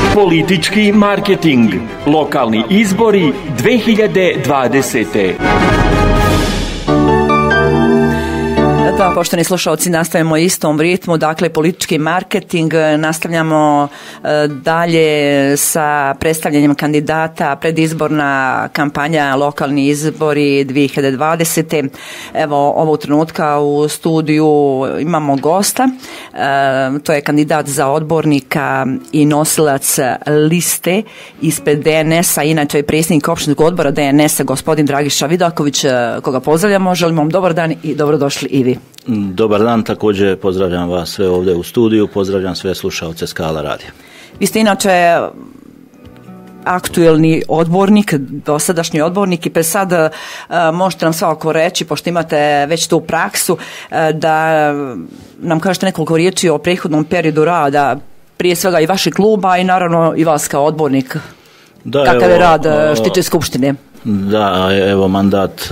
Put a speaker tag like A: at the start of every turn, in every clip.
A: Politički marketing. Lokalni izbori 2020.
B: Da, poštovani slušalci, nastavljamo istom ritmu, dakle politički marketing, nastavljamo dalje sa predstavljanjem kandidata, predizborna kampanja, lokalni izbori 2020. Evo, ovog trenutka u studiju imamo gosta, to je kandidat za odbornika i nosilac liste ispred DNS-a, inače je predsjednik općinskog odbora DNS-a, gospodin Dragiša Vidaković, koga pozdravljamo. Želimo vam dobar dan i dobrodošli i vi.
C: Dobar dan, također pozdravljam vas sve ovdje u studiju, pozdravljam sve slušalce Skala radija.
B: Vi ste inače aktuelni odbornik, dosadašnji odbornik i sad možete nam svakako reći, pošto imate već tu praksu, da nam kažete nekoliko riječi o prethodnom periodu rada, prije svega i vašeg kluba i naravno i vas kao odbornik. Da, kakav je rad što tiče skupštine?
C: Da, evo mandat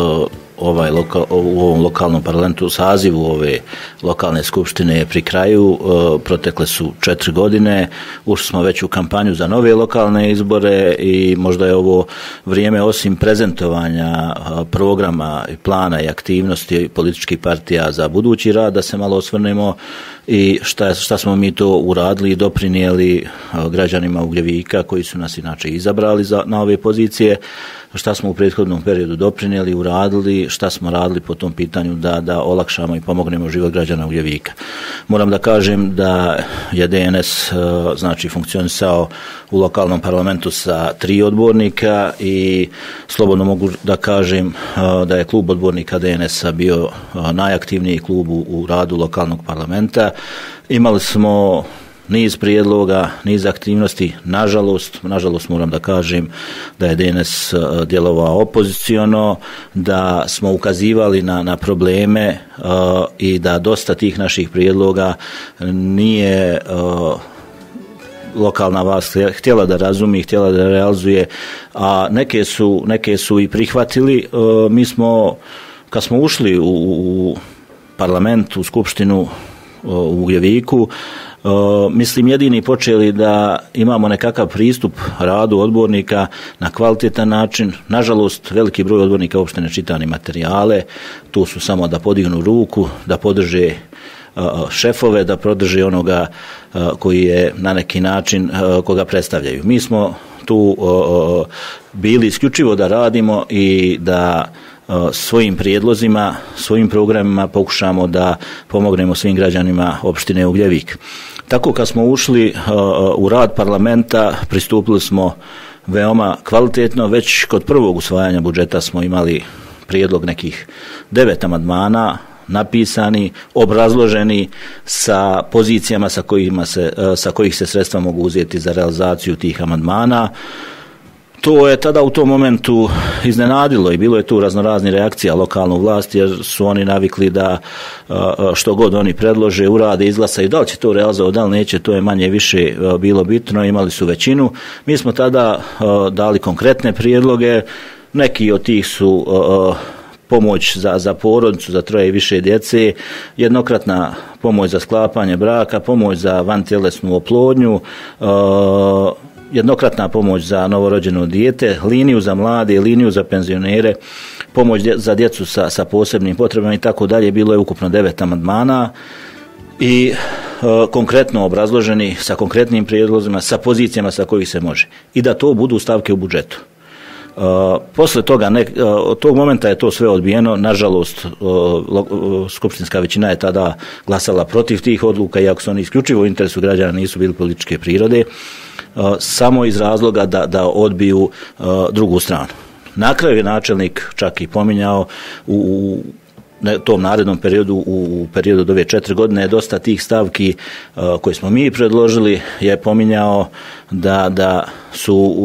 C: u ovom lokalnom parlamentu, sazivu ove lokalne skupštine je pri kraju, protekle su 4 godine, ušli smo već u kampanju za nove lokalne izbore i možda je ovo vrijeme, osim prezentovanja programa i plana i aktivnosti političkih partija za budući rad, da se malo osvrnemo i šta smo mi to uradili i doprinijeli građanima Ugljevika koji su nas inače izabrali na ove pozicije, šta smo u prethodnom periodu doprinijeli, uradili, šta smo radili po tom pitanju da olakšamo i pomognemo život građana Ugljevika. Moram da kažem da je DNS znači funkcionisao u lokalnom parlamentu sa 3 odbornika i slobodno mogu da kažem da je klub odbornika DNS-a bio najaktivniji klub u radu lokalnog parlamenta. Imali smo niz prijedloga, niz aktivnosti, nažalost moram da kažem da je DNS djelovao opoziciono, da smo ukazivali na probleme i da dosta tih naših prijedloga nije lokalna vlast htjela da razumi, htjela da realizuje, a neke su i prihvatili. Mi smo, kad smo ušli u parlament, u skupštinu u Ugljeviku, mislim jedini počeli da imamo nekakav pristup radu odbornika na kvalitetan način. Nažalost, veliki broj odbornika uopšte ne čita ni materijale, tu su samo da podignu ruku, da podrže šefove, da podrže onoga koji je na neki način koga predstavljaju. Mi smo tu bili isključivo da radimo i da svojim prijedlozima, svojim programima pokušamo da pomognemo svim građanima opštine Ugljevik. Tako kad smo ušli u rad parlamenta, pristupili smo veoma kvalitetno. Već kod prvog usvajanja budžeta smo imali prijedlog nekih 9 amandmana napisani, obrazloženi sa pozicijama sa kojih se sredstva mogu uzeti za realizaciju tih amandmana. To je tada u tom momentu iznenadilo i bilo je tu raznoraznih reakcija lokalnu vlast, jer su oni navikli da što god oni predlože, urade, izglasaju, da li će to realizovati, da li neće, to je manje više bilo bitno, imali su većinu. Mi smo tada dali konkretne prijedloge, neki od tih su pomoć za porodicu, za 3 i više djece, jednokratna pomoć za sklapanje braka, pomoć za vantjelesnu oplodnju, jednokratna pomoć za novorođeno dijete, liniju za mlade, liniju za penzionere, pomoć za djecu sa posebnim potrebama i tako dalje. Bilo je ukupno 9 amandmana i konkretno obrazloženi sa konkretnim prijedlozima, sa pozicijama sa kojih se može. I da to budu stavke u budžetu. Posle toga, od tog momenta je to sve odbijeno. Nažalost, skupštinska većina je tada glasala protiv tih odluka, iako su oni isključivo u interesu građana, nisu bili političke prirode, samo iz razloga da odbiju drugu stranu. Na kraju je načelnik čak i pominjao u tom narednom periodu, u periodu od ove 4 godine, je dosta tih stavki koje smo mi predložili, je pominjao da su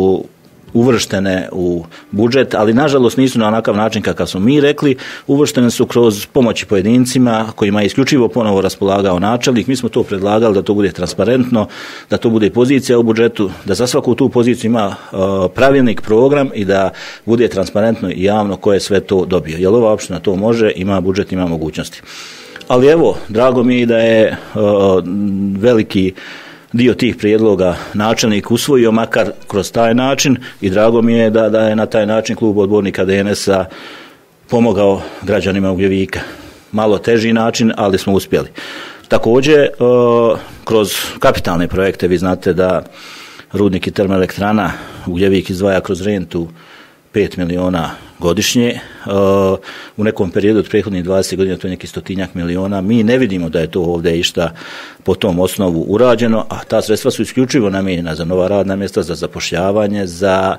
C: uvrštene u budžet, ali nažalost nisu na onakav način kakav smo mi rekli, uvrštene su kroz pomoći pojedincima kojima je isključivo ponovo raspolagao načelnik. Mi smo to predlagali da to bude transparentno, da to bude pozicija u budžetu, da za svaku tu poziciju ima pravilnik, program i da bude transparentno i javno ko je sve to dobio. Jer ova opština to može, ima budžet, ima mogućnosti. Ali evo, drago mi je da je veliki dio tih prijedloga načelnik usvojio makar kroz taj način i drago mi je da je na taj način klub odbornika DNS-a pomogao građanima Ugljevika. Malo teži način, ali smo uspjeli. Također, kroz kapitalne projekte, vi znate da rudnik i termoelektrana Ugljevik izdvaja kroz rentu 5 miliona godišnje. U nekom periodu od prethodnih 20 godina to je neki 100 miliona. Mi ne vidimo da je to ovdje išta po tom osnovu urađeno, a ta sredstva su isključivo namijenjena za nova radna mjesta, za zapošljavanje, za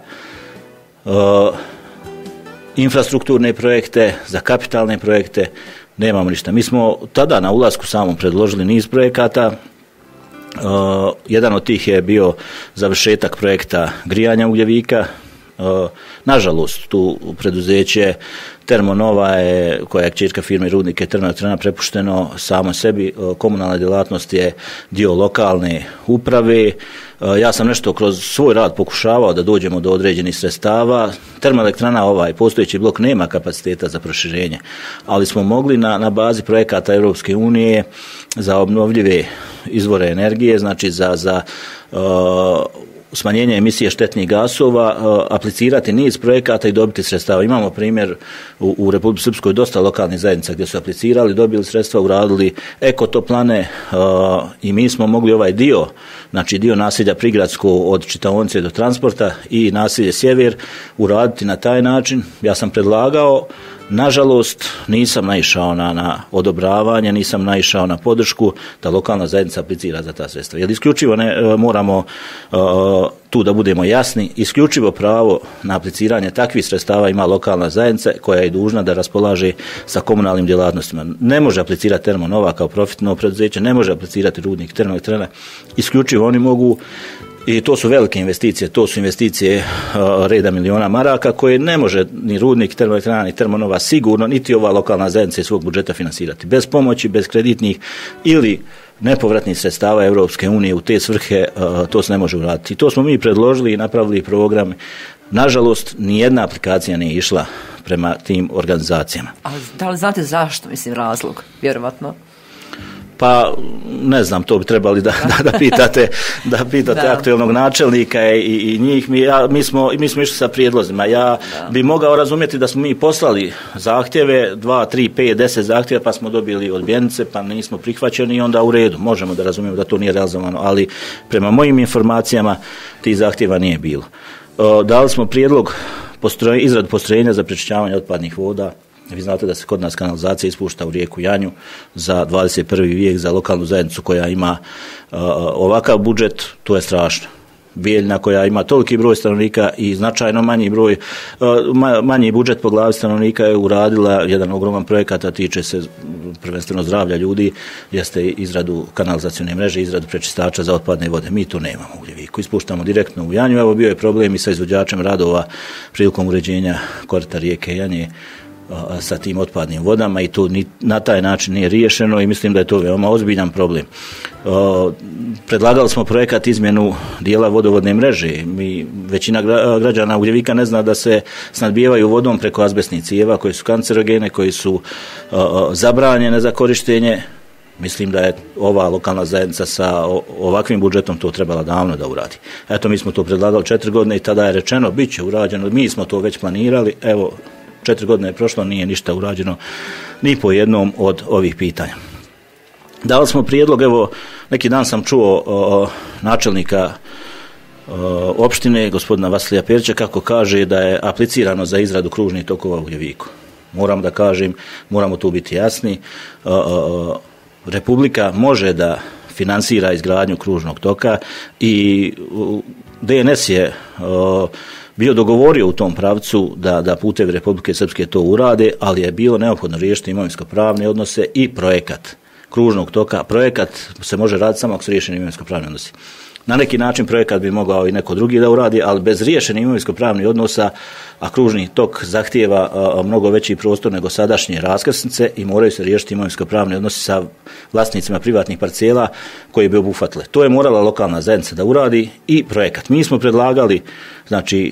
C: infrastrukturne projekte, za kapitalne projekte. Nemamo ništa. Mi smo tada na ulasku samom predložili niz projekata. Jedan od tih je bio završetak projekta grijanja Ugljevika. Nažalost, tu preduzeće Termonova je, koja je kćerka firme Rudnike termoelektrana, prepušteno samo sebi. Komunalna djelatnost je dio lokalne uprave. Ja sam nešto kroz svoj rad pokušavao da dođemo do određenih sredstava. Termoelektrana, postojeći blok, nema kapaciteta za proširenje, ali smo mogli na bazi projekata Europske unije za obnovljive izvore energije, znači za smanjenje emisije štetnih gasova, aplicirati niz projekata i dobiti sredstava. Imamo primjer u Republici Srpskoj dosta lokalnih zajednica gdje su aplicirali, dobili sredstva, uradili ekotoplane i mi smo mogli ovaj dio, znači dio naselja Prigradsko od čitaonice do transporta i naselje Sjever uraditi na taj način. Ja sam predlagao, nažalost nisam naišao na odobravanje, nisam naišao na podršku da lokalna zajednica aplicira za ta sredstva. Jer isključivo moramo tu da budemo jasni, isključivo pravo na apliciranje takvih sredstava ima lokalna zajednica koja je dužna da raspolaže sa komunalnim djelatnostima. Ne može aplicirati Termonova kao profitno preduzeće, ne može aplicirati Rudnik termoelektrana, isključivo oni mogu. I to su velike investicije, to su investicije reda miliona maraka koje ne može ni Rudnik, termoelektrana, ni Termonova sigurno, niti ova lokalna zajednica iz svog budžeta finansirati. Bez pomoći, bez kreditnih ili nepovratnih sredstava Europske unije u te svrhe to se ne može uraditi. I to smo mi predložili i napravili program. Nažalost, nijedna aplikacija nije išla prema tim organizacijama.
B: A da li znate zašto, razlog, vjerovatno?
C: Pa ne znam, to bi trebali da pitate aktualnog načelnika i njih. Mi smo išli sa prijedlozima. Ja bi mogao razumjeti da smo mi poslali zahtjeve, 2, 3, 5, 10 zahtjeva, pa smo dobili odbijenice, pa nismo prihvaćeni i onda u redu. Možemo da razumijemo da to nije realizovano, ali prema mojim informacijama tih zahtjeva nije bilo. Dali smo prijedlog izradu postrojenja za prečišćavanje otpadnih voda. Vi znate da se kod nas kanalizacija ispušta u rijeku Janju za 21. vijek, za lokalnu zajednicu koja ima ovakav budžet, to je strašno. Bijeljna koja ima toliki broj stanovnika i značajno manji budžet po glavi stanovnika je uradila jedan ogroman projekat, a tiče se prvenstveno zdravlja ljudi, jeste izradu kanalizacione mreže, izradu prečistača za otpadne vode. Mi to nemamo u Ugljeviku, ispuštamo direktno u Janju. Evo, bio je problem i sa izvođačem radova prilikom uređenja korita rijeke Janje sa tim otpadnim vodama i to na taj način nije riješeno i mislim da je to veoma ozbiljan problem. Predlagali smo projekat izmjenu dijela vodovodne mreže. Većina građana Ugljevika ne zna da se snadbijevaju vodom preko azbestnih cijeva koji su kancerogene, koji su zabranjene za korištenje. Mislim da je ova lokalna zajednica sa ovakvim budžetom to trebala davno da uradi. Eto, mi smo to predlagali 4 godine i tada je rečeno bit će urađeno. Mi smo to već planirali. Evo, 4 godine je prošlo, nije ništa urađeno ni po jednom od ovih pitanja. Dali smo prijedlog, evo, neki dan sam čuo načelnika opštine, gospodina Vasilija Perića, kako kaže da je aplicirano za izradu kružnih tokova u Ugljeviku. Moram da kažem, moramo tu biti jasni, Republika može da finansira izgradnju kružnog toka i DNS je bio dogovorio u tom pravcu da putevi Republike Srpske to urade, ali je bilo neophodno riješiti imovinsko-pravne odnose i projekat kružnog toka. Projekat se može raditi samo ako su riješeni imovinsko-pravni odnosi. Na neki način projekat bi mogao i neko drugi da uradi, ali bez riješenih imovinsko-pravnih odnosa, a kružni tok zahtijeva mnogo veći prostor nego sadašnje raskrsnice i moraju se riješiti imovinsko-pravni odnosi sa vlasnicima privatnih parcela koji bi obuhvatile. To je morala lokalna zajednica da uradi i projekat. Mi smo predlagali znači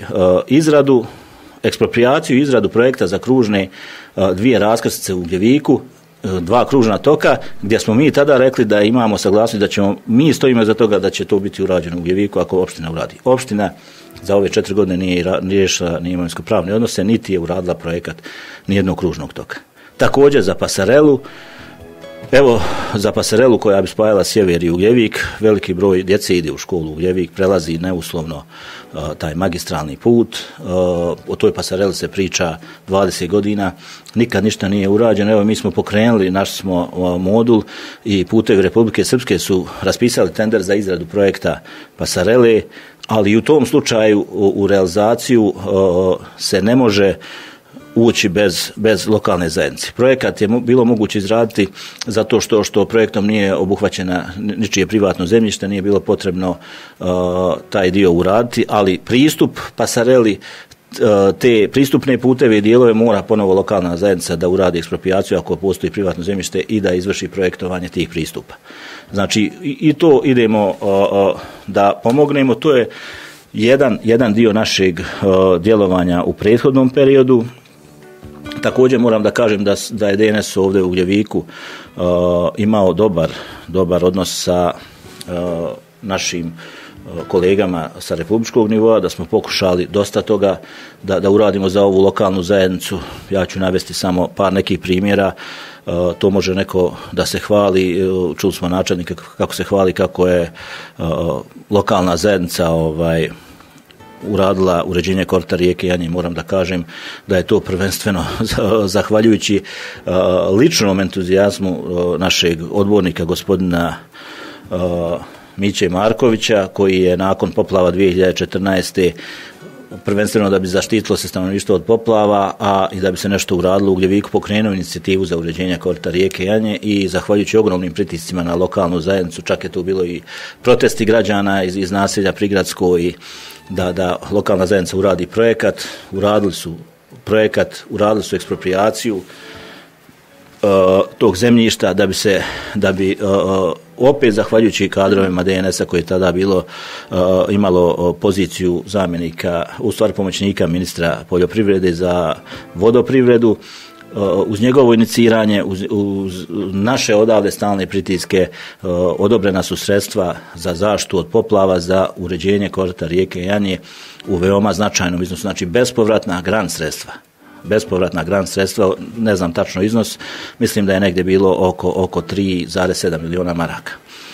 C: izradu, eksproprijaciju, izradu projekta za kružne 2 raskrsnice u Ugljeviku. 2 kružna toka, gdje smo mi tada rekli da imamo saglasnost da ćemo, mi stojimo za toga da će to biti urađeno u Gljeviku ako opština uradi. Opština za ove 4 godine nije riješila ni imovinsko-pravne odnose, niti je uradila projekat nijednog kružnog toka. Također za pasarelu, evo za pasarelu koja bi spajala sjever i Ugljevik, veliki broj djece ide u školu u Ugljevik, prelazi neuslovno taj magistralni put, o toj pasareli se priča 20 godina, nikad ništa nije urađeno. Evo mi smo pokrenuli, našli smo modul i Putevi Republike Srpske su raspisali tender za izradu projekta pasarele, ali i u tom slučaju u realizaciju se ne može ući bez lokalne zajednice. Projekat je bilo moguće izraditi zato što projektom nije obuhvaćena ničije privatno zemljište, nije bilo potrebno taj dio uraditi, ali pristup pasareli, te pristupne puteve i dijelove mora ponovo lokalna zajednica da uradi eksproprijaciju ako postoji privatno zemljište i da izvrši projektovanje tih pristupa. Znači i to idemo da pomognemo, to je jedan dio našeg djelovanja u prethodnom periodu. Također moram da kažem da je DNS ovdje u Gljeviku imao dobar odnos sa našim kolegama sa republičkog nivoa, da smo pokušali dosta toga da uradimo za ovu lokalnu zajednicu. Ja ću navesti samo par nekih primjera. To može neko da se hvali, čuli smo načelnika kako se hvali kako je lokalna zajednica uradila uređenje korita rijeke Janje. Moram da kažem da je to prvenstveno zahvaljujući ličnom entuzijazmu našeg odbornika gospodina Miće Markovića, koji je nakon poplava 2014. prvenstveno da bi zaštitilo se stanovništvo od poplava, a i da bi se nešto uradilo u Gljeviku, pokrenuo inicijativu za uređenje korita rijeke Janje i zahvaljujući ogromnim pritiscima na lokalnu zajednicu, čak je tu bilo i protesti građana iz naselja Prigradsko i da lokalna zajednica uradi projekat, uradili su eksproprijaciju tog zemljišta da bi opet zahvaljujući kadrovima DNS-a koji je tada imalo poziciju zamjenika, u stvari pomoćnika ministra poljoprivrede za vodoprivredu, uz njegovo iniciranje, uz naše odavde stalne pritiske odobrena su sredstva za zaštitu od poplava za uređenje korita rijeke Janje u veoma značajnom iznosu, znači bespovratna grant sredstva, ne znam tačno iznos, mislim da je negdje bilo oko 3,7 milijuna maraka.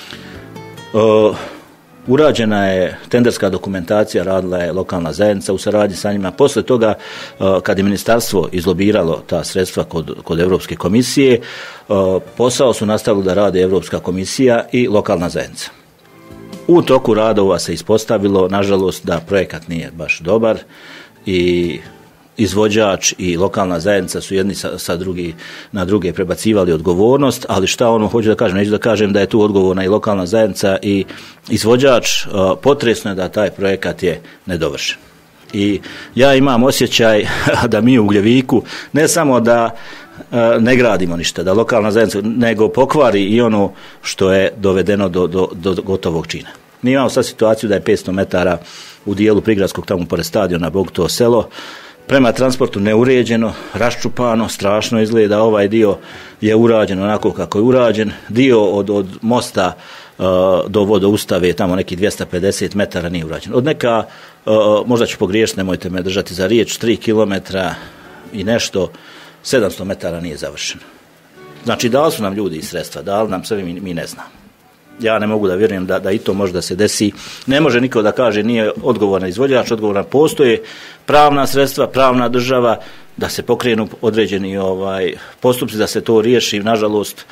C: Urađena je tenderska dokumentacija, radila je lokalna zajednica u saradnji sa njima. Poslije toga, kad je ministarstvo izlobiralo ta sredstva kod Europske komisije, posao su nastavili da rade Europska komisija i lokalna zajednica. U toku radova se ispostavilo, nažalost, da projekat nije baš dobar i izvođač i lokalna zajednica su jedni na druge prebacivali odgovornost, ali šta hoću da kažem, neću da kažem da je tu odgovorna i lokalna zajednica i izvođač, potresno je da taj projekat je nedovršen. I ja imam osjećaj da mi u Gljeviku ne samo da ne gradimo ništa, da lokalna zajednica, nego pokvari i ono što je dovedeno do gotovog čina. Mi imamo sad situaciju da je 500 metara u dijelu Prigradskog, tamo pored stadiona Bogtovo selo, prema transportu neuređeno, raščupano, strašno izgleda. Ovaj dio je urađen onako kako je urađen. Dio od mosta do vodoustave, tamo neki 250 metara nije urađen. Od neka, možda ću pogriješiti, nemojte me držati za riječ, 3 kilometra i nešto, 700 metara nije završeno. Znači, dali su nam ljudi i sredstva, dali nam sve, mi ne znamo. Ja ne mogu da vjerujem da i to može da se desi. Ne može niko da kaže nije odgovoran izvođač, odgovoran postoje pravna sredstva, pravna država, da se pokrenu određeni postupci, da se to riješi. Nažalost,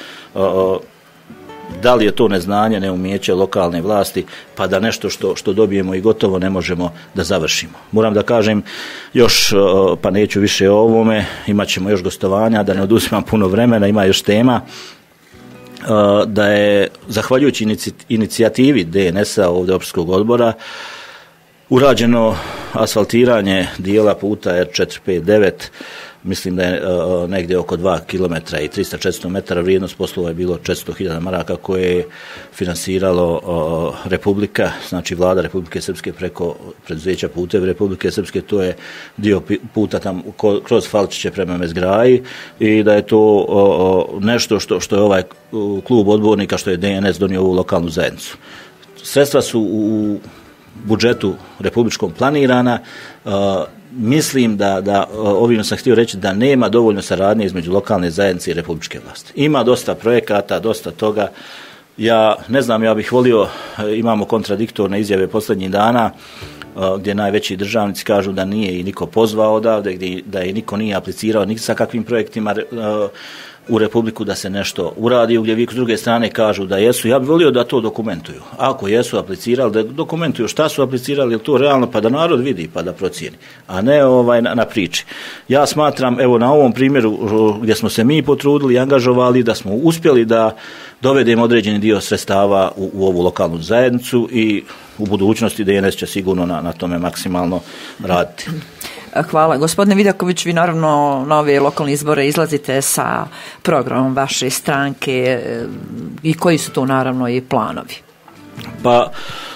C: da li je to neznanje, neumijeće lokalne vlasti, pa da nešto što dobijemo i gotovo ne možemo da završimo. Moram da kažem još, pa neću više o ovome, imat ćemo još gostovanja, da ne oduzimam puno vremena, ima još tema, da je zahvaljujući inicijativi DNS-a ovdje općinskog odbora urađeno asfaltiranje dijela puta R459 mislim da je negdje oko 2 km i 300-400 metara, vrijednost poslova je bilo 400.000 maraka koje je finansiralo Republika, znači vlada Republike Srpske preko preduzeća Putevi Republike Srpske, to je dio puta tam kroz Falčiće prema Mezgraji i da je to nešto što je ovaj klub odbornika, što je DNS donio ovu lokalnu zajednicu. Sredstva su u budžetu republičkom planirana. Mislim da ovim sam htio reći da nema dovoljno saradnje između lokalne zajednice i republičke vlasti. Ima dosta projekata, dosta toga. Ja ne znam, ja bih volio, imamo kontradiktorne izjave posljednjih dana gdje najveći državnici kažu da nije i niko pozvao odavde, gdje da i niko nije aplicirao ni sa kakvim projektima u Republiku da se nešto uradi, u Gljeviku s druge strane kažu da jesu. Ja bih volio da to dokumentuju. Ako jesu aplicirali, da dokumentuju šta su aplicirali, je to realno, pa da narod vidi, pa da procijeni, a ne na priči. Ja smatram, evo na ovom primjeru gdje smo se mi potrudili i angažovali, da smo uspjeli da dovedemo određeni dio sredstava u ovu lokalnu zajednicu i u budućnosti DNS će sigurno na tome maksimalno raditi.
B: Hvala. Gospodine Vidaković, vi naravno na ove lokalne izbore izlazite sa programom vaše stranke i koji su to naravno i planovi?
C: Pa,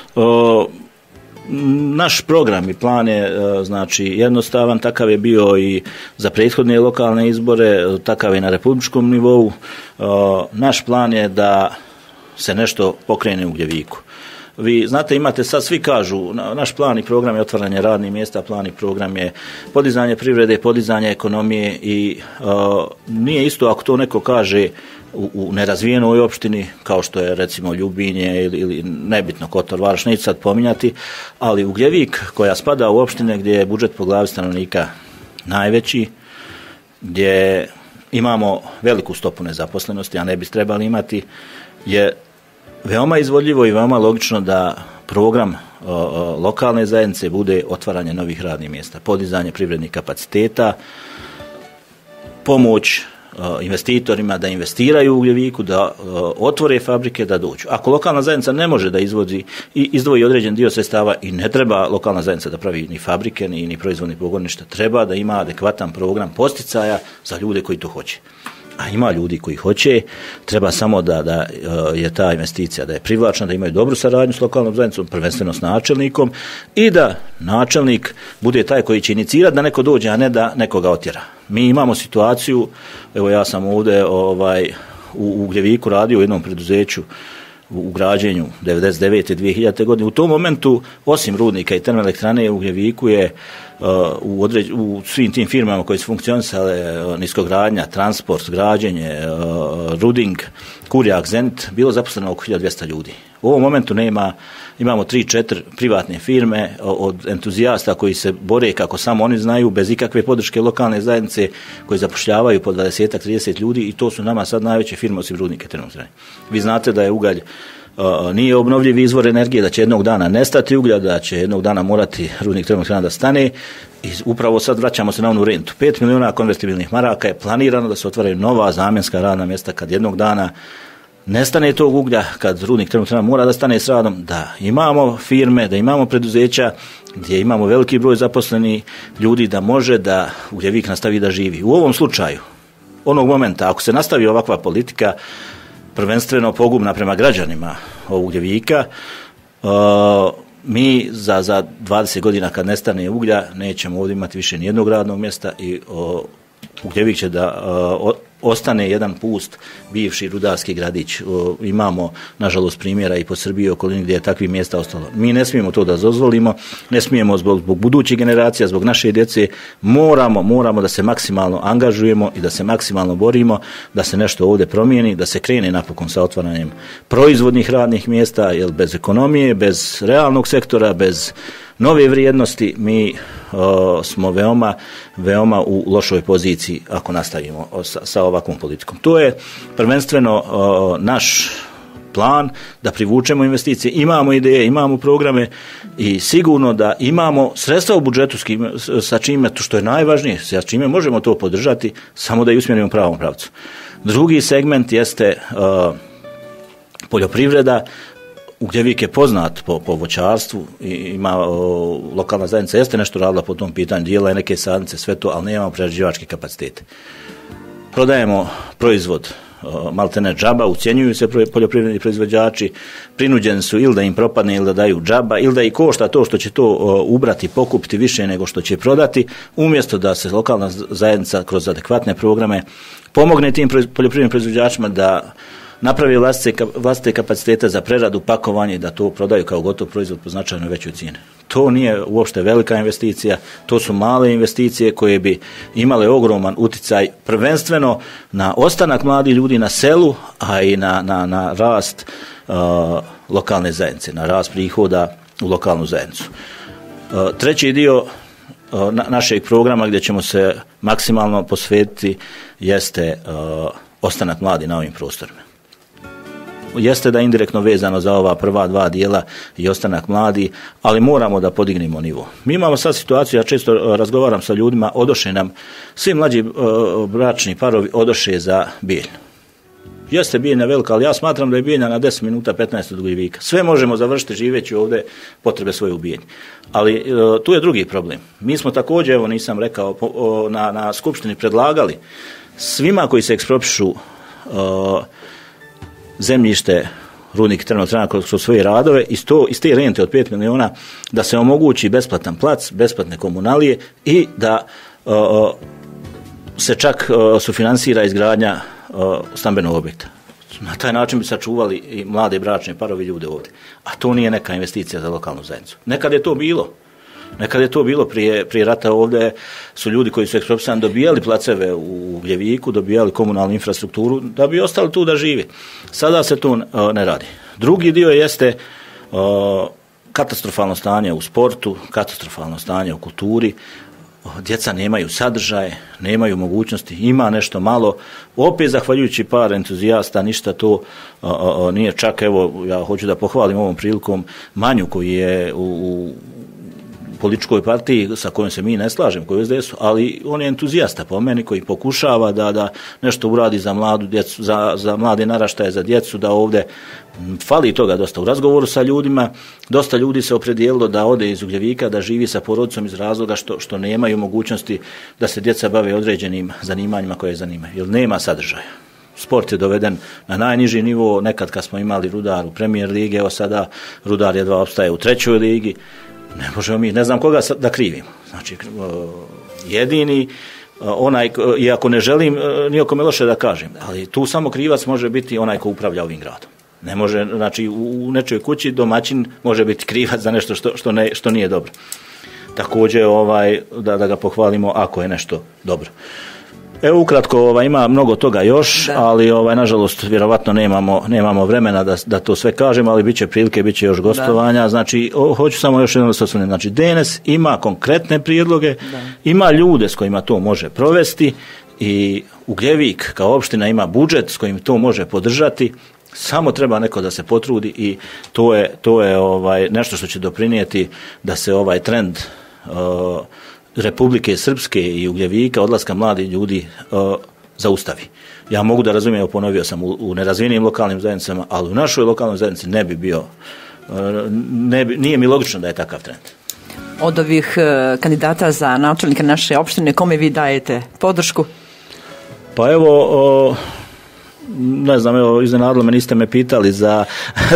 C: naš program i plan je znači jednostavan, takav je bio i za prethodne lokalne izbore, takav je na republičkom nivou. Naš plan je da se nešto pokrene u Gljeviku. Vi znate, imate sad, svi kažu, naš plan i program je otvaranje radnih mjesta, plan i program je podizanje privrede, podizanje ekonomije i nije isto ako to neko kaže u nerazvijenoj opštini, kao što je recimo Ljubinje ili nebitno Kotor, Varoš, neću sad pominjati, ali u Gljevik, koja spada u opštine gdje je budžet po glavi stanovnika najveći, gdje imamo veliku stopu nezaposlenosti, a ne bi trebali imati, je veoma izvodljivo i veoma logično da program lokalne zajednice bude otvaranje novih radnih mjesta, podizanje privrednih kapaciteta, pomoć investitorima da investiraju u Gljeviku, da otvore fabrike, da dođu. Ako lokalna zajednica ne može da izdvoji određen dio sredstava i ne treba lokalna zajednica da pravi ni fabrike, ni proizvodni pogon, ništa, treba da ima adekvatan program posticaja za ljude koji to hoće. A ima ljudi koji hoće, treba samo da je ta investicija, da je privlačna, da imaju dobru saradnju s lokalnom zajednicom, prvenstveno s načelnikom i da načelnik bude taj koji će inicirati da neko dođe, a ne da nekoga otjera. Mi imamo situaciju, evo ja sam ovdje u Gljeviku radio u jednom preduzeću u građenju 99. 2000. godine. U tom momentu, osim rudnika i termoelektrane, u Gljeviku je u svim tim firmama koje su funkcionisale, niskogradnja, transport, građenje, ruding, Kurjak, Zenit, bilo zaposleno oko 1200 ljudi. U ovom momentu imamo 3-4 privatne firme od entuzijasta koji se bore kako samo oni znaju, bez ikakve podrške lokalne zajednice, koji zapošljavaju po 20-30 ljudi i to su nama sad najveće firme osim rudnika i termoelektrane. Vi znate da je ugalj nije obnovljiv izvor energije, da će jednog dana nestati uglja, da će jednog dana morati rudnik termoelektrana da stane i upravo sad vraćamo se na onu rentu. 5 milijuna konvertibilnih maraka je planirano da se otvaraju nova zamjenska radna mjesta kad jednog dana nestane tog uglja, kad rudnik termoelektrana mora da stane s radom, da imamo firme, da imamo preduzeća gdje imamo veliki broj zaposlenih ljudi da može da Gljevik nastavi da živi. U ovom slučaju, onog momenta, ako se nastavi ovakva politika, prvenstveno pogubna prema građanima ovog Gljevika, mi za 20 godina kad nestane uglja nećemo ovdje imati više nijednog radnog mjesta i u Gljevik će da ostane jedan pust bivši rudarski gradić. Imamo nažalost primjera i po Srbiji okolini gdje je takvih mjesta ostalo. Mi ne smijemo to da dozvolimo, ne smijemo zbog budućih generacija, zbog naše djece, moramo da se maksimalno angažujemo i da se maksimalno borimo da se nešto ovdje promijeni, da se krene napokon sa otvaranjem proizvodnih radnih mjesta, jer bez ekonomije, bez realnog sektora, bez nove vrijednosti mi smo veoma u lošoj poziciji ako nastavimo sa ovakvom politikom. To je prvenstveno naš plan da privučemo investicije, imamo ideje, imamo programe i sigurno da imamo sredstva u budžetu sa čime, što je najvažnije, sa čime možemo to podržati, samo da ih usmjerimo u pravom pravcu. Drugi segment jeste poljoprivreda. Ugljevik je poznat po voćarstvu, ima lokalna zajednica jeste nešto radila po tom pitanju, dijela je neke sadnice, sve to, ali nemamo prerađivačke kapacitete. Prodajemo proizvod maltene džaba, ucjenjuju se poljoprivredni proizvođači, prinuđeni su ili da im propadne ili da daju džaba, ili da i košta to što će to ubrati, pokupiti više nego što će prodati, umjesto da se lokalna zajednica kroz adekvatne programe pomogne tim poljoprivrednim proizvođačima da napravi vlastite kapacitete za preradu, pakovanje i da to prodaju kao gotov proizvod po značajno većoj cijeni. To nije uopšte velika investicija, to su male investicije koje bi imale ogroman uticaj prvenstveno na ostanak mladih ljudi na selu, a i na rast lokalne zajednice, na rast prihoda u lokalnu zajednicu. Treći dio našeg programa gdje ćemo se maksimalno posvetiti jeste ostanak mladih na ovim prostorima. Jeste da je indirektno vezano za ova prva dva dijela i ostanak mladi, ali moramo da podignemo nivo. Mi imamo sad situaciju, ja često razgovaram sa ljudima, odoše nam, svi mlađi bračni parovi odoše za Bijeljnu. Jeste Bijeljna velika, ali ja smatram da je Bijeljna na 10 minuta 15 od Ugljevika. Sve možemo završiti živeći ovdje potrebe svoje u Bijeljni. Ali tu je drugi problem. Mi smo također, evo nisam rekao, na skupštini predlagali svima koji se eksproprišu zemljište rudnik termoelektrana kroz svoje radove iz te rente od 5 miliona da se omogući besplatan plac, besplatne komunalije i da se čak sufinansira izgradnja stambenog objekta. Na taj način bi sačuvali i mlade bračne parovi ljude ovdje. A to nije neka investicija za lokalnu zajednicu. Nekad je to bilo prije rata, ovdje su ljudi koji su eksproprisani dobijali placeve u Ugljeviku, dobijali komunalnu infrastrukturu da bi ostali tu da živi. Sada se to ne radi. Drugi dio jeste katastrofalno stanje u sportu, katastrofalno stanje u kulturi. Djeca nemaju sadržaje, nemaju mogućnosti, ima nešto malo. Opet zahvaljujući par entuzijasta, ništa to nije čak, evo, ja hoću da pohvalim ovom prilikom Manju koji je u političkoj partiji sa kojom se mi ne slažemo, koji je SDS-u, ali on je entuzijasta po meni koji pokušava da nešto uradi za mladu djecu, za mlade naraštaje, za djecu, da ovdje fali toga dosta. U razgovoru sa ljudima, dosta ljudi se opredijelilo da ode iz Ugljevika, da živi sa porodicom iz razloga što nemaju mogućnosti da se djeca bave određenim zanimanjima koje zanimaju, jer nema sadržaja. Sport je doveden na najniži nivo, nekad kad smo imali Rudar u Premier lige, evo sada Rudar jedva opstaje u 3. ligi. Ne možemo mi, ne znam koga da krivimo. Znači, jedini onaj, iako ne želim nijekome loše da kažem, ali tu samo krivac može biti onaj ko upravlja ovim gradom. Ne može, znači u nečoj kući domaćin može biti krivac za nešto što nije dobro. Također da ga pohvalimo ako je nešto dobro. Evo ukratko, ima mnogo toga još, ali nažalost vjerovatno nemamo vremena da to sve kažem, ali bit će prilike, bit će još gostovanja. Znači, hoću samo još jednom da se osvrnem. Znači, DNS ima konkretne prijedloge, ima ljude s kojima to može provesti i Ugljevik kao opština ima budžet s kojim to može podržati. Samo treba neko da se potrudi i to je nešto što će doprinijeti da se ovaj trend Republike Srpske i Ugljevika, odlaska mladih ljudi zaustavi. Ja mogu da razumijem, ponovio sam, u nerazvijenim lokalnim zajednicama, ali u našoj lokalnoj zajednici ne bi bio, nije mi logično da je takav trend.
B: Od ovih kandidata za načelnika naše opštine, kome vi dajete podršku?
C: Pa evo, ne znam, evo, iznenadilo me, niste me pitali za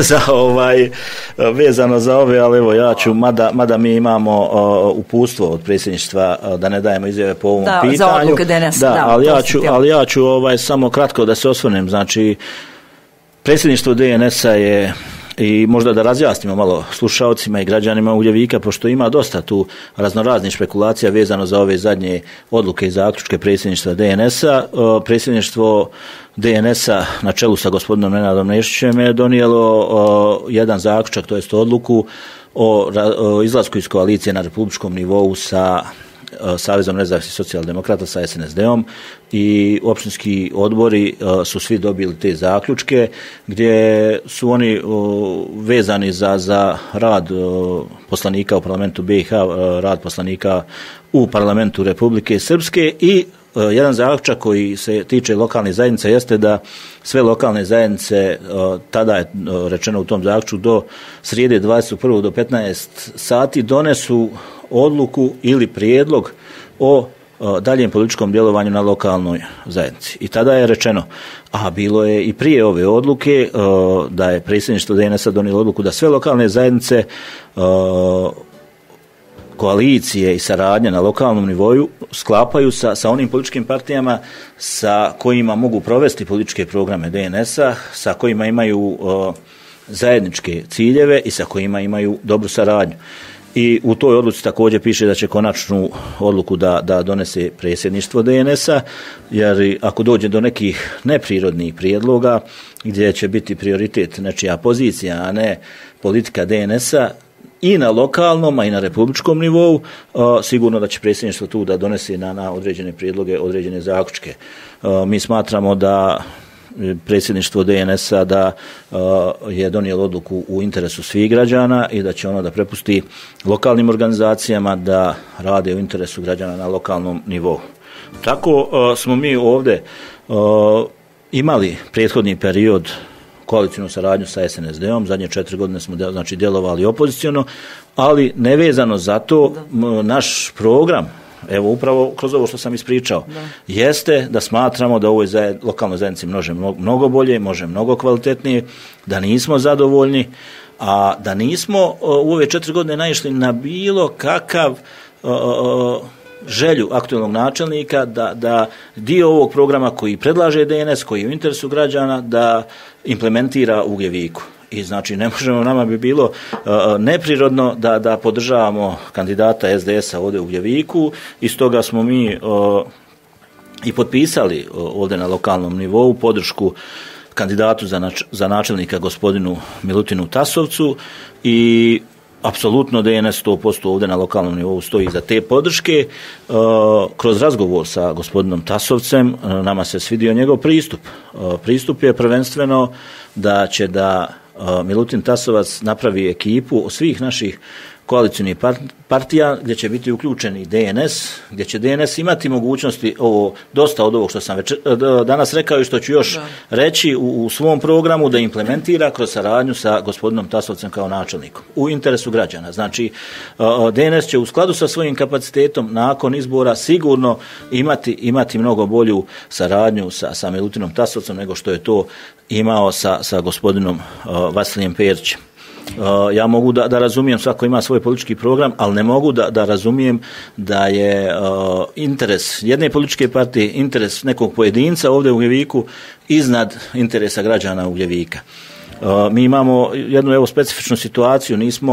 C: vezano za ove, ali evo ja ću, mada mi imamo uputstvo od predsjedništva da ne dajemo izjave po ovom pitanju.
B: Za odluke DNS.
C: Ali ja ću samo kratko da se osvrnem. Znači, predsjedništvo DNS-a je, i možda da razjasnimo malo slušalcima i građanima Ugljevika, pošto ima dosta tu raznoraznih špekulacija vezano za ove zadnje odluke i zaključke predsjedništva DNS-a. Predsjedništvo DNS-a na čelu sa gospodinom Nenadom Nešićem je donijelo jedan zaključak, to jest odluku o izlasku iz koalicije na republičkom nivou sa Savezom nezavisnih socijaldemokrata, sa SNSD-om, i opštinski odbori su svi dobili te zaključke gdje su oni vezani za rad poslanika u parlamentu BiH, rad poslanika u parlamentu Republike Srpske i jedan zaključak koji se tiče lokalnih zajednica jeste da sve lokalne zajednice, tada je rečeno u tom zaključku, do srijede 21. do 15 sati donesu odluku ili prijedlog o daljem političkom djelovanju na lokalnoj zajednici. I tada je rečeno, a bilo je i prije ove odluke, da je predsjedništvo DNS-a donijelo odluku da sve lokalne zajednice, koalicije i saradnje na lokalnom nivou sklapaju sa onim političkim partijama sa kojima mogu provesti političke programe DNS-a, sa kojima imaju zajedničke ciljeve i sa kojima imaju dobru saradnju. I u toj odluci također piše da će konačnu odluku da donese predsjedništvo DNS-a, jer ako dođe do nekih neprirodnih prijedloga gdje će biti prioritet nečija pozicija, a ne politika DNS-a, i na lokalnom, a i na republičkom nivou, sigurno da će predsjedništvo tu da donese na određene prijedloge, određene zaključke. Mi smatramo da predsjedništvo DNS-a da je donijelo odluku u interesu svih građana i da će ono da prepusti lokalnim organizacijama da rade u interesu građana na lokalnom nivou. Tako smo mi ovdje imali prethodni period koalicijnu saradnju sa SNSD-om, zadnje 4 godine smo djelovali opoziciono, ali nevezano za to naš program, evo upravo kroz ovo što sam ispričao, jeste da smatramo da u ovoj lokalnoj zajednici može mnogo bolje, može mnogo kvalitetnije, da nismo zadovoljni, a da nismo u ove 4 godine naišli na bilo kakav želju aktualnog načelnika da dio ovog programa koji predlaže DNS, koji je u interesu građana, da implementira u Ugljeviku. I znači ne možemo, nama bi bilo neprirodno da podržavamo kandidata SDS-a ovdje u Ugljeviku, i stoga smo mi i potpisali ovdje na lokalnom nivou podršku kandidatu za načelnika gospodinu Milutinu Tasovcu, i apsolutno DNS 100% ovdje na lokalnom nivou stoji za te podrške. Kroz razgovor sa gospodinom Tasovcem nama se svidio njegov pristup. Pristup je prvenstveno da će da Milutin Tasovac napravi ekipu od svih naših koalicijnih partija gdje će biti uključeni DNS, gdje će DNS imati mogućnosti dosta od ovog što sam danas rekao i što ću još reći u svom programu, da implementira kroz saradnju sa gospodinom Tasovcem kao načelnikom u interesu građana. Znači DNS će u skladu sa svojim kapacitetom nakon izbora sigurno imati mnogo bolju saradnju sa Milutinom Tasovcem nego što je to imao sa gospodinom Vasilijem Perićem. Ja mogu da razumijem, svako ima svoj politički program, ali ne mogu da razumijem da je interes jedne političke partije, interes nekog pojedinca ovdje u Ugljeviku iznad interesa građana Ugljevika. Mi imamo jednu specifičnu situaciju,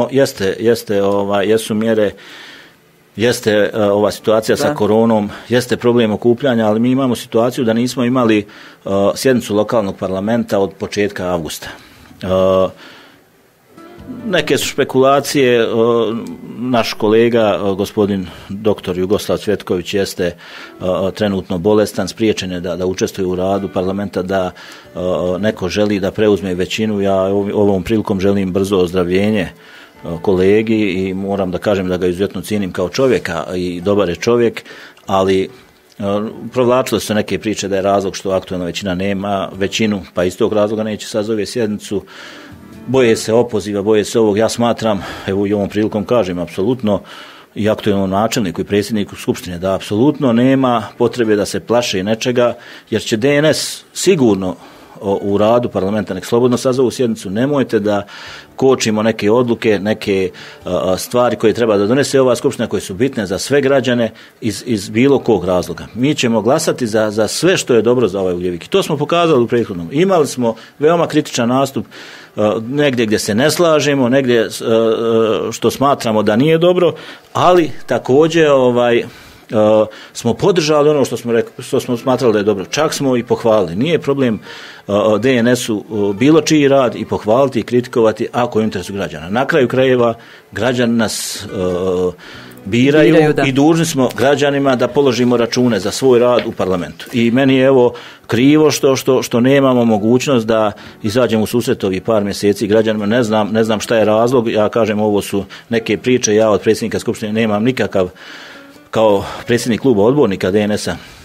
C: jesu mjere, jeste ova situacija sa koronom, jeste problem okupljanja, ali mi imamo situaciju da nismo imali sjednicu lokalnog parlamenta od početka avgusta. Neke su špekulacije, naš kolega, gospodin doktor Jugoslav Cvjetković jeste trenutno bolestan, spriječen je da učestvuje u radu parlamenta, da neko želi da preuzme većinu. Ja ovom prilikom želim brzo ozdravljenje kolegi i moram da kažem da ga izuzetno cijenim kao čovjeka i dobar je čovjek, ali provlačile su neke priče da je razlog što aktualna većina nema većinu, pa iz tog razloga neće sazove sjednicu. Boje se opoziva, boje se ovog. Ja smatram, evo i ovom prilikom kažem, apsolutno i aktualnom načelniku i predsjedniku Skupštine da apsolutno nema potrebe da se plaše nečega, jer će DNS sigurno u radu parlamenta nek slobodno sazovu sjednicu. Nemojte da kočimo neke odluke, neke stvari koje treba da donese ova skupština, koje su bitne za sve građane iz bilo kog razloga. Mi ćemo glasati za sve što je dobro za ovaj Ugljevik. I to smo pokazali u prethodnom. Imali smo veoma kritičan nastup negdje gdje se ne slažemo, negdje što smatramo da nije dobro, ali također smo podržali ono što smo smatrali da je dobro. Čak smo i pohvalili. Nije problem DNS-u bilo čiji rad i pohvaliti i kritikovati ako je u interesu građana. Na kraju krajeva građani nas biraju i dužni smo građanima da položimo račune za svoj rad u parlamentu. I meni je krivo što nemamo mogućnost da izađemo u susret ovih par mjeseci građanima. Ne znam šta je razlog. Ja kažem, ovo su neke priče. Ja od predsjednika Skupštine nemam nikakav, kao predsjednik kluba odbornika DNS-a,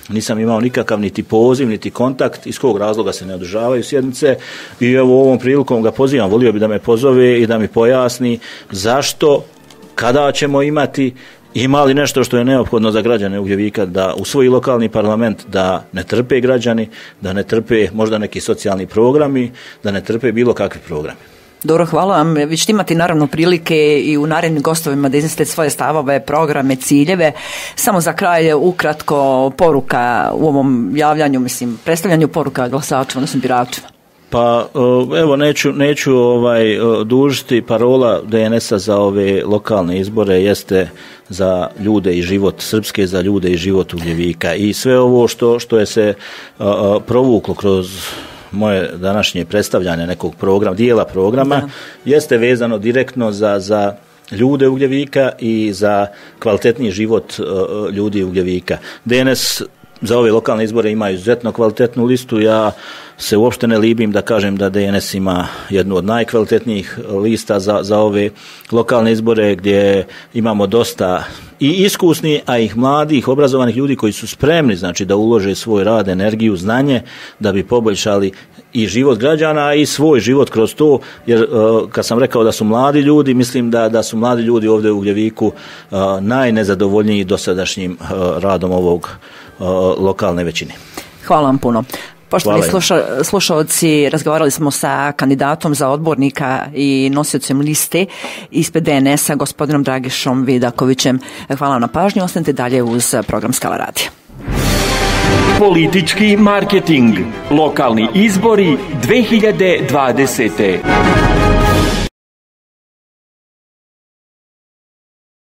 C: nisam imao nikakav niti poziv, niti kontakt, iz kog razloga se ne održavaju sjednice i evo ovom prilikom ga pozivam, volio bi da me pozove i da mi pojasni zašto, kada ćemo imati, ima li nešto što je neophodno za građane Ugljevika da usvoji lokalni parlament, da ne trpe građani, da ne trpe možda neki socijalni programi, da ne trpe bilo kakvi programi.
B: Dobro, hvala vam. Vi ćete imati naravno prilike i u narednim gostovima da iznesete svoje stavove, programe, ciljeve. Samo za kraj ukratko poruka u ovom javljanju, predstavljanju poruka glasačima, odnosno biračima.
C: Pa evo neću dužiti, parola DNS-a za ove lokalne izbore jeste za ljude i život Srpske, za ljude i život Ugljevika i sve ovo što je se provuklo kroz moje današnje predstavljanje nekog dijela programa jeste vezano direktno za ljude Ugljevika i za kvalitetniji život ljudi Ugljevika. DNS za ove lokalne izbore ima izuzetno kvalitetnu listu. Ja se uopšte ne libim da kažem da DNS ima jednu od najkvalitetnijih lista za ove lokalne izbore gdje imamo dosta i iskusni, a i mladih, obrazovanih ljudi koji su spremni znači da ulože svoj rad, energiju, znanje da bi poboljšali i život građana i svoj život kroz to, jer kad sam rekao da su mladi ljudi, mislim da su mladi ljudi ovdje u Ugljeviku najnezadovoljniji dosadašnjim radom ovog lokalne većine.
B: Hvala vam puno. Poštovani slušalci, razgovarali smo sa kandidatom za odbornika i nosiocem liste ispred DNS-a, gospodinom Dragišom Vidakovićem. Hvala vam na pažnju, ostanite dalje uz program Skala radija.
A: Politički marketing. Lokalni izbori 2020.